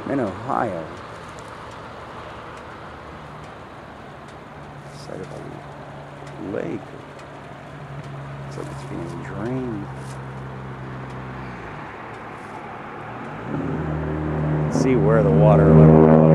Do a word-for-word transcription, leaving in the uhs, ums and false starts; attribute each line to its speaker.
Speaker 1: in Ohio. Side of a lake. Looks like it's being drained. See where the water level goes.